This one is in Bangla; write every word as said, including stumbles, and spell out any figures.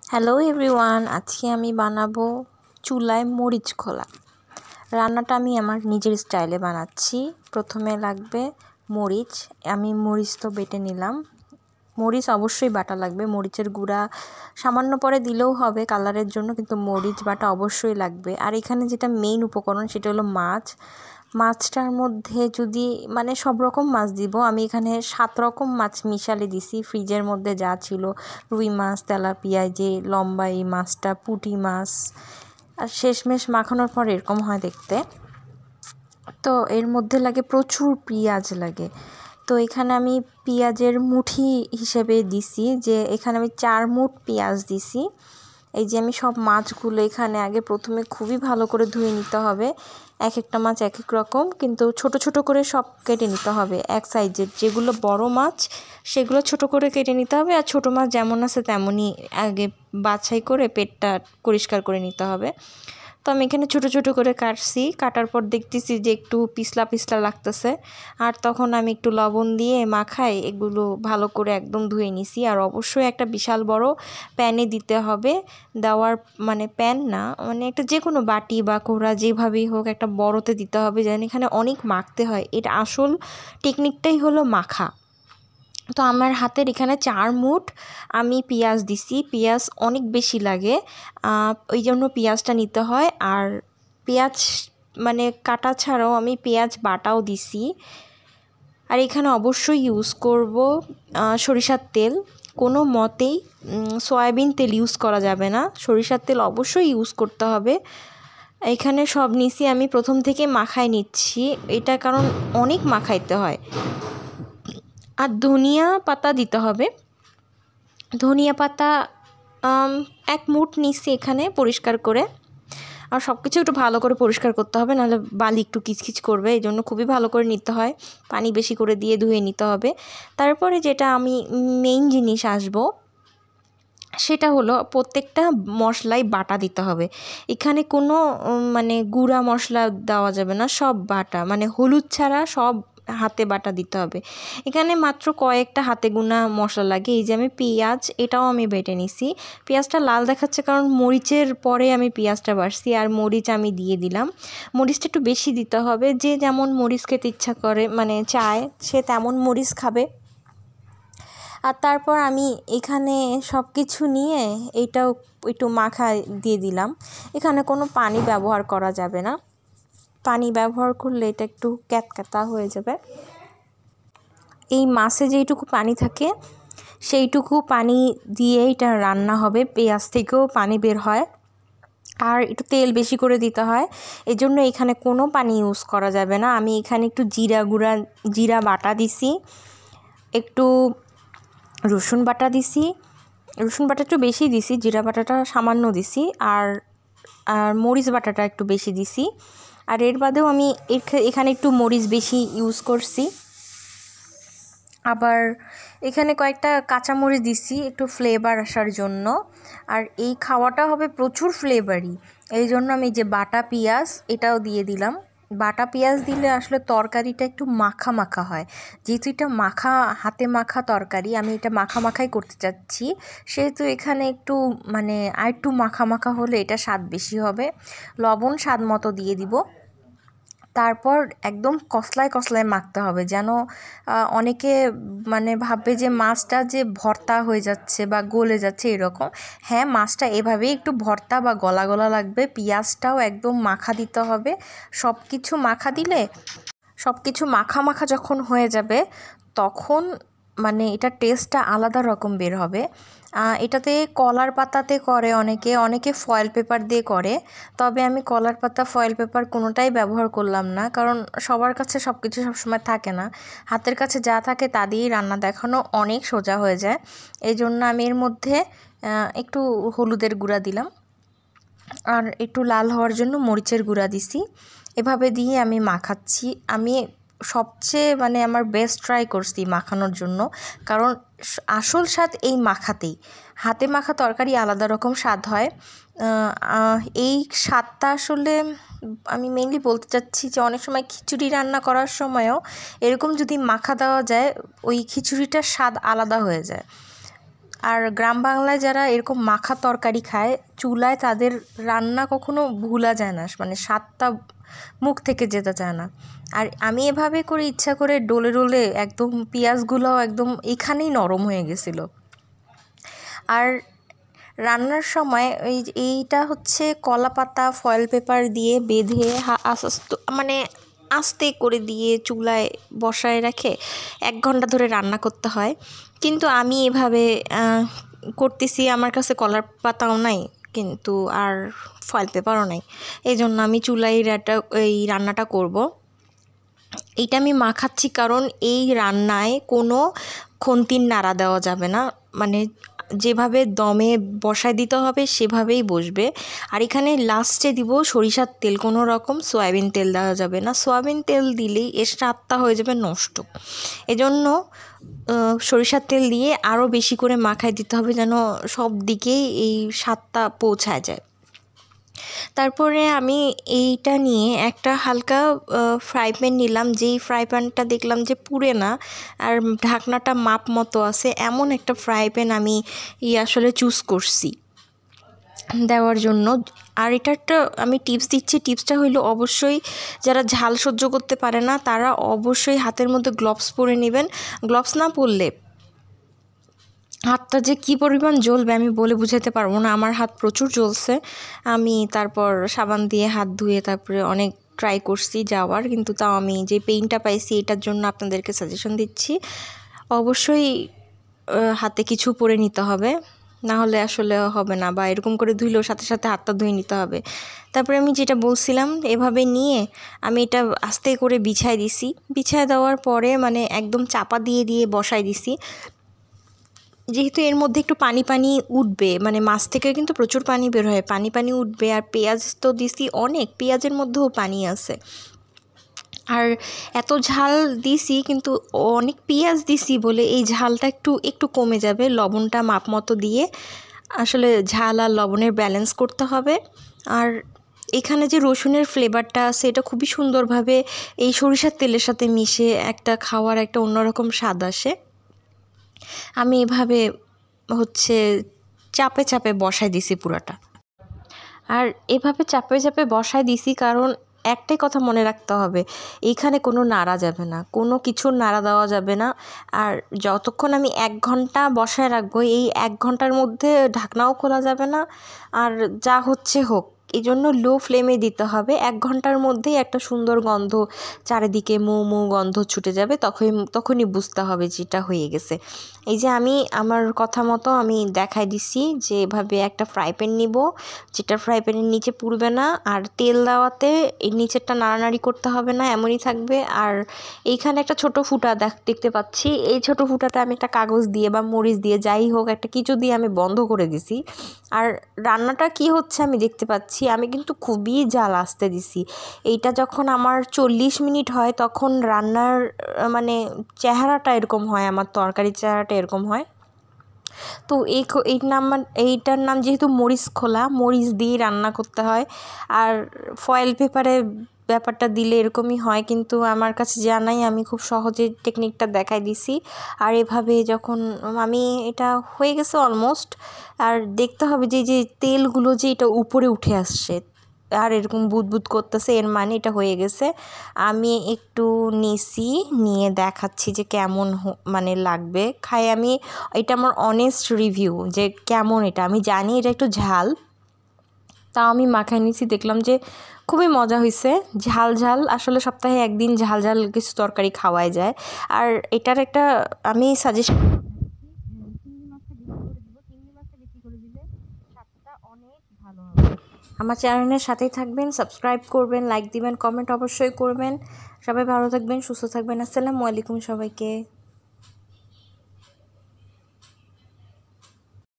হ্যালো এভরিওয়ান, আজকে আমি বানাবো চুলায় মরিচ খোলা। রান্নাটা আমি আমার নিজের স্টাইলে বানাচ্ছি। প্রথমে লাগবে মরিচ। আমি মরিচ তো বেটে নিলাম। মরিচ অবশ্যই বাটা লাগবে। মরিচের গুঁড়া সামান্য পরে দিলেও হবে কালারের জন্য, কিন্তু মরিচ বাটা অবশ্যই লাগবে। আর এখানে যেটা মেইন উপকরণ সেটা হলো মাছ। মাছটার মধ্যে যদি মানে সব রকম মাছ দিব, আমি এখানে সাত রকম মাছ মিশালে দিছি। ফ্রিজের মধ্যে যা ছিল, রুই মাছ, তেলাপিয়া, যে লম্বা এই মাছটা, পুঁটি মাছ। আর শেষমেশ মাখানোর পর এরকম হয় দেখতে। তো এর মধ্যে লাগে প্রচুর পেঁয়াজ লাগে। তো এখানে আমি পেঁয়াজের মুঠি হিসেবে দিছি, যে এখানে আমি চার মুঠ পেঁয়াজ দিছি। এই যে আমি সব মাছগুলো এখানে আগে প্রথমে খুবই ভালো করে ধুয়ে নিতে হবে। এক একটা মাছ এক এক রকম, কিন্তু ছোট ছোট করে সব কেটে নিতে হবে এক সাইজের। যেগুলো বড় মাছ সেগুলো ছোট করে কেটে নিতে হবে, আর ছোট মাছ যেমন আছে তেমনই আগে বাছাই করে পেটটা পরিষ্কার করে নিতে হবে। তো আমি এখানে ছোটো ছোটো করে কাটছি। কাটার পর দেখতেছি যে একটু পিছলা পিছলা লাগতেছে, আর তখন আমি একটু লবণ দিয়ে মাখাই এগুলো ভালো করে একদম ধুয়ে নিছি। আর অবশ্যই একটা বিশাল বড় প্যানে দিতে হবে। দেওয়ার মানে প্যান না, মানে একটা যে কোনো বাটি বা কোড়া যেভাবেই হোক একটা বড়তে দিতে হবে, যেন এখানে অনেক মাখতে হয়। এটা আসল টেকনিকটাই হলো মাখা। তো আমার হাতের এখানে চার মুঠ আমি পেঁয়াজ দিছি। পেঁয়াজ অনেক বেশি লাগে, ওই জন্য পেঁয়াজটা নিতে হয়। আর পেঁয়াজ মানে কাটা ছাড়াও আমি পেঁয়াজ বাটাও দিছি। আর এখানে অবশ্যই ইউজ করব সরিষার তেল। কোনো মতেই সয়াবিন তেল ইউজ করা যাবে না, সরিষার তেল অবশ্যই ইউজ করতে হবে। এখানে সব নিছি আমি প্রথম থেকে মাখাই নিচ্ছি, এটা কারণ অনেক মাখাইতে হয়। আর ধনিয়া পাতা দিতে হবে। ধনিয়া পাতা এক মুঠ নিচ্ছি এখানে পরিষ্কার করে। আর সব কিছু একটু ভালো করে পরিষ্কার করতে হবে, নাহলে বালি একটু কিচকিচ করবে, এই জন্য খুবই ভালো করে নিতে হয়। পানি বেশি করে দিয়ে ধুয়ে নিতে হবে। তারপরে যেটা আমি মেইন জিনিস আসবো, সেটা হলো প্রত্যেকটা মশলাই বাটা দিতে হবে। এখানে কোনো মানে গুঁড়া মশলা দেওয়া যাবে না, সব বাটা, মানে হলুদ ছাড়া সব হাতে বাটা দিতে হবে। এখানে মাত্র কয়েকটা হাতে গোনা মশলা লাগে। এই যে আমি পেঁয়াজ, এটাও আমি বেটে নিছি। পেঁয়াজটা লাল দেখাচ্ছে কারণ মরিচের পরে আমি পেঁয়াজটা বাটছি, আর মরিচ আমি দিয়ে দিলাম। মরিচটা একটু বেশি দিতে হবে, যে যেমন মরিচ খেতে ইচ্ছা করে মানে চায় সে তেমন মরিচ খাবে। আর তারপর আমি এখানে সব কিছু নিয়ে এইটাও একটু মাখা দিয়ে দিলাম। এখানে কোনো পানি ব্যবহার করা যাবে না, পানি ব্যবহার করলে এটা একটু ক্যাতক্যাতা হয়ে যাবে। এই মাছে যেইটুকু পানি থাকে সেইটুকু পানি দিয়ে এটা রান্না হবে। পেঁয়াজ থেকেও পানি বের হয়, আর একটু তেল বেশি করে দিতে হয়, এই জন্য এখানে কোনো পানি ইউজ করা যাবে না। আমি এখানে একটু জিরা গুঁড়া, জিরা বাটা দিছি, একটু রসুন বাটা দিছি। রসুন বাটা একটু বেশি দিছি, জিরা বাটাটা সামান্য দিছি, আর আর মরিচ বাটাটা একটু বেশি দিছি। আর এর বাদেও আমি এখানে একটু মরিচ বেশি ইউজ করছি। আবার এখানে কয়েকটা কাঁচামরিচ দিছি একটু ফ্লেভার আসার জন্য। আর এই খাওয়াটা হবে প্রচুর ফ্লেভারি, এই জন্য আমি যে বাটা পেঁয়াজ এটাও দিয়ে দিলাম। বাটা পেঁয়াজ দিলে আসলে তরকারিটা একটু মাখা মাখা হয়, যেহেতু এটা মাখা হাতে মাখা তরকারি, আমি এটা মাখা মাখাই করতে চাচ্ছি, সেহেতু এখানে একটু মানে আর একটু মাখা মাখা হলে এটা স্বাদ বেশি হবে। লবণ স্বাদ মতো দিয়ে দিব। তারপর একদম কসলায় কসলায় মাখতে হবে, যেন অনেকে মানে ভাববে যে মাছটা যে ভর্তা হয়ে যাচ্ছে বা গলে যাচ্ছে এরকম। হ্যাঁ, মাছটা এভাবেই একটু ভর্তা বা গলা গলা লাগবে। পেঁয়াজটাও একদম মাখা দিতে হবে। সব কিছু মাখা দিলে, সব কিছু মাখা মাখা যখন হয়ে যাবে তখন মানে এটা টেস্টটা আলাদা রকম বের হবে। এটাতে কলার পাতাতে করে অনেকে, অনেকে ফয়েল পেপার দিয়ে করে, তবে আমি কলার পাতা ফয়েল পেপার কোনোটাই ব্যবহার করলাম না, কারণ সবার কাছে সব কিছু সবসময় থাকে না। হাতের কাছে যা থাকে তা দিয়েই রান্না দেখানো অনেক সোজা হয়ে যায়। এই জন্য আমি এর মধ্যে একটু হলুদের গুঁড়া দিলাম, আর একটু লাল হওয়ার জন্য মরিচের গুঁড়া দিছি। এভাবে দিয়ে আমি মাখাচ্ছি। আমি সবচেয়ে মানে আমার বেস্ট ট্রাই করছি মাখানোর জন্য, কারণ আসল স্বাদ এই মাখাতেই। হাতে মাখা তরকারি আলাদা রকম স্বাদ হয়। এই স্বাদটা আসলে আমি মেনলি বলতে চাচ্ছি যে অনেক সময় খিচুড়ি রান্না করার সময়ও এরকম যদি মাখা দেওয়া যায়, ওই খিচুড়িটার স্বাদ আলাদা হয়ে যায়। আর গ্রাম বাংলায় যারা এরকম মাখা তরকারি খায় চুলায়, তাদের রান্না কখনো ভোলা যায় না, মানে স্বাদটা মুখ থেকে যেতে চায় না। আর আমি এভাবে করে ইচ্ছা করে ডলে ডলে একদম পেঁয়াজগুলোও একদম এখানেই নরম হয়ে গেছিলো। আর রান্নার সময় এই এইটা হচ্ছে কলা পাতা ফয়েল পেপার দিয়ে বেঁধে আস্তে মানে আস্তে করে দিয়ে চুলায় বসায় রেখে এক ঘন্টা ধরে রান্না করতে হয়। কিন্তু আমি এভাবে করতেছি, আমার কাছে কলার পাতাও নাই কিন্তু আর ফয়েল পেপারও নাই, এই জন্য আমি চুলায় রান্নাটা এই রান্নাটা করব। এইটা আমি মাখাচ্ছি কারণ এই রান্নায় কোনো খুন্তির নাড়া দেওয়া যাবে না, মানে যেভাবে দমে বসায় দিতে হবে সেভাবেই বসবে। আর এখানে লাস্টে দিব সরিষার তেল, কোনো রকম সয়াবিন তেল দেওয়া যাবে না, সয়াবিন তেল দিলেই এর স্বাদটা হয়ে যাবে নষ্ট। এজন্য সরিষার তেল দিয়ে আরও বেশি করে মাখায় দিতে হবে যেন সব দিকেই এই স্বাদটা পৌঁছায় যায়। তারপরে আমি এইটা নিয়ে একটা হালকা ফ্রাই প্যান নিলাম, যেই ফ্রাই প্যানটা দেখলাম যে পুড়ে না আর ঢাকনাটা মাপ মতো আছে, এমন একটা ফ্রাই প্যান আমি ই আসলে চুজ করছি দেওয়ার জন্য। আর এটা একটা আমি টিপস দিচ্ছি, টিপসটা হইলো অবশ্যই যারা ঝাল সহ্য করতে পারে না তারা অবশ্যই হাতের মধ্যে গ্লোভস পরে নেবেন। গ্লোভস না পরলে হাতটা যে কী পরিমাণ জ্বলবে আমি বলে বুঝাতে পারবো না। আমার হাত প্রচুর জ্বলছে, আমি তারপর সাবান দিয়ে হাত ধুয়ে তারপরে অনেক ট্রাই করছি যাওয়ার, কিন্তু তাও আমি যে পেইনটা পাইছি এটার জন্য আপনাদেরকে সাজেশন দিচ্ছি, অবশ্যই হাতে কিছু পরে নিতে হবে, না হলে আসলে হবে না, বা এরকম করে ধুইলেও সাথে সাথে হাতটা ধুয়ে নিতে হবে। তারপরে আমি যেটা বলছিলাম এভাবে নিয়ে আমি এটা আস্তে করে বিছায় দিছি, বিছায় দেওয়ার পরে মানে একদম চাপা দিয়ে দিয়ে বসাই দিছি। যেহেতু এর মধ্যে একটু পানি পানি উঠবে, মানে মাছ থেকে কিন্তু প্রচুর পানি বের হয়, পানি পানি উঠবে, আর পেঁয়াজ তো দিছি অনেক, পেঁয়াজের মধ্যেও পানি আছে। আর এত ঝাল দিছি কিন্তু অনেক পেঁয়াজ দিছি বলে এই ঝালটা একটু একটু কমে যাবে, লবণটা মাপ মতো দিয়ে আসলে ঝাল আর লবণের ব্যালেন্স করতে হবে। আর এখানে যে রসুনের ফ্লেভারটা আছে এটা খুবই সুন্দরভাবে এই সরিষার তেলের সাথে মিশে একটা খাওয়ার একটা অন্যরকম স্বাদ আসে। আমি এভাবে হচ্ছে চাপে চাপে বসায় দিছি পুরাটা। আর এভাবে চাপে চাপে বসায় দিছি কারণ একটাই কথা মনে রাখতে হবে, এইখানে কোনো নাড়া যাবে না, কোনো কিছুর নাড়া দেওয়া যাবে না। আর যতক্ষণ আমি এক ঘন্টা বসায় রাখবো এই এক ঘন্টার মধ্যে ঢাকনাও খোলা যাবে না, আর যা হচ্ছে হোক, এই জন্য লো ফ্লেমে দিতে হবে। এক ঘন্টার মধ্যেই একটা সুন্দর গন্ধ চারিদিকে মো মো গন্ধ ছুটে যাবে, তখন তখনই বুঝতে হবে যেটা হয়ে গেছে। এই যে আমি আমার কথা মতো আমি দেখাই দিছি যে এভাবে একটা ফ্রাই প্যান নিব, যেটা ফ্রাই প্যানের নিচে পুড়বে না, আর তেল দেওয়াতে এই নিচেরটা নাড়ানাড়ি করতে হবে না, এমনই থাকবে। আর এইখানে একটা ছোট ফুটা দেখ দেখতে পাচ্ছি, এই ছোট ফুটাটা আমি একটা কাগজ দিয়ে বা মরিচ দিয়ে যাই হোক একটা কিছু দিয়ে আমি বন্ধ করে দিছি। আর রান্নাটা কি হচ্ছে আমি দেখতে পাচ্ছি, আমি কিন্তু খুবই জাল আস্তে দিছি। এইটা যখন আমার চল্লিশ মিনিট হয় তখন রান্নার মানে চেহারাটা এরকম হয়, আমার তরকারির চেহারাটা এরকম হয়। তো এই এই নাম এইটার নাম যেহেতু মরিচ খোলা, মরিচ দিয়ে রান্না করতে হয়। আর ফয়েল পেপারে ব্যাপারটা দিলে এরকমই হয়, কিন্তু আমার কাছে জানাই আমি খুব সহজে টেকনিকটা দেখাই দিছি। আর এভাবে যখন আমি এটা হয়ে গেছে অলমোস্ট, আর দেখতে হবে যে যে তেলগুলো যে এটা উপরে উঠে আসছে আর এরকম বুদবুদ করতেছে, এর মানে এটা হয়ে গেছে। আমি একটু নিছি, নিয়ে দেখাচ্ছি যে কেমন মানে লাগবে খাই। আমি এটা আমার অনেস্ট রিভিউ যে কেমন এটা, আমি জানি এটা একটু ঝাল, তাও আমি মাখায় নিছি, দেখলাম যে খুবই মজা হয়েছে। ঝাল ঝাল আসলে সপ্তাহে একদিন ঝাল ঝাল কিছু তরকারি খাওয়াই যায়। আর এটার একটা আমি সাজেস্ট অনেক ভালো হবে। আমার চ্যানেলের সাথেই থাকবেন, সাবস্ক্রাইব করবেন, লাইক দিবেন, কমেন্ট অবশ্যই করবেন। সবাই ভালো থাকবেন, সুস্থ থাকবেন। আসসালামু আলাইকুম সবাইকে।